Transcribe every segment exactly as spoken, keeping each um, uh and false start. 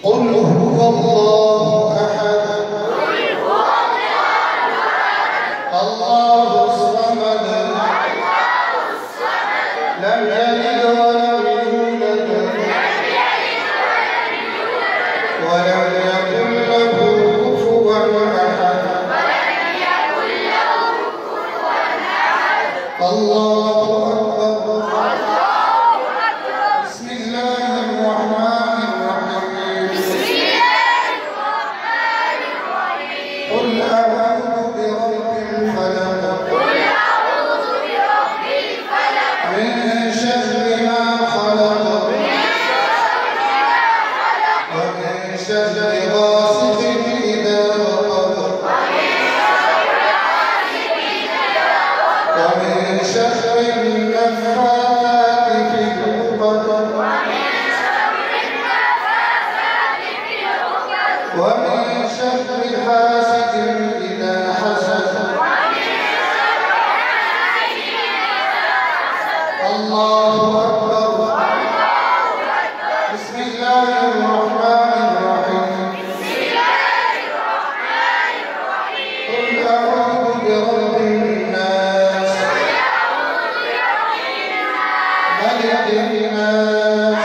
قل هو الله أحد الله الصمد لم يلد ولم يولد ولم يكن له كفوا أحد الله أكبر. بسم الله الرحمن الرحيم قل أعوذ برب الفلق من شر ما خلق ومن شر غاسق إذا وقب ومن شر النفاثات في العقد ومن شر حاسد إذا حسد. الله أكبر. بسم الله الرحمن الرحيم قل أعوذ برب الناس ملك الناس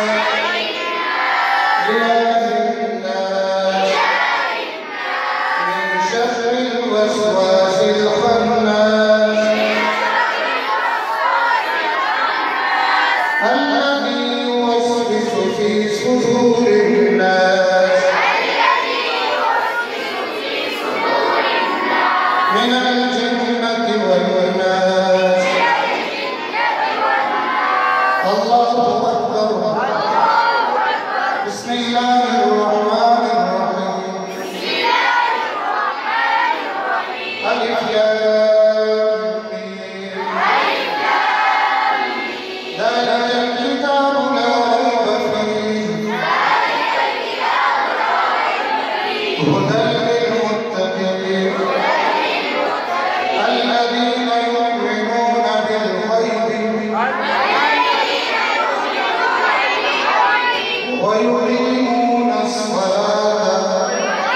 إله الناس من شر الوسواس الخناس الذي يوسوس في صدور الناس من الجنة والناس. الله أكبر. بسم الله الرحمن الرحيم ألف لام ميم ذلك الكتاب لا ريب فيه هدى للمتقين الذين يؤمنون بالغيب ويقيمون الصلاة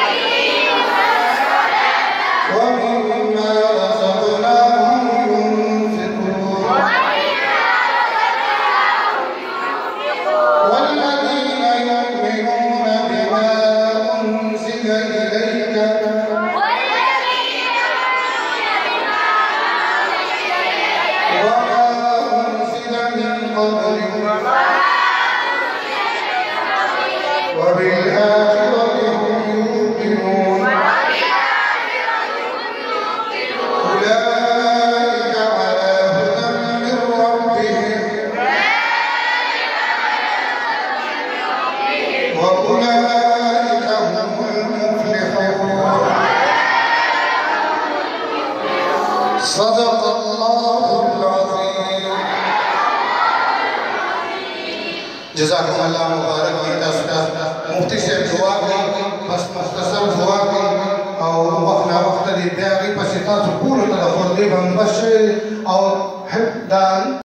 ومما رزقناهم ينفقون والذين يؤمنون بما أنزل إليك وما أنزل من قبلك وبالآخرة هم يوقنون أولئك على هدى من ربهم وأولئك هم المفلحون. صدق الله العظيم. جزاکم اللہ مبارک کی تصدیق مفتی سے دعا کی بس مختصر دعا کی اور وقنا وقت دی بیاغی پسی تاسو پورو تدخور دی بندبش اور حب دان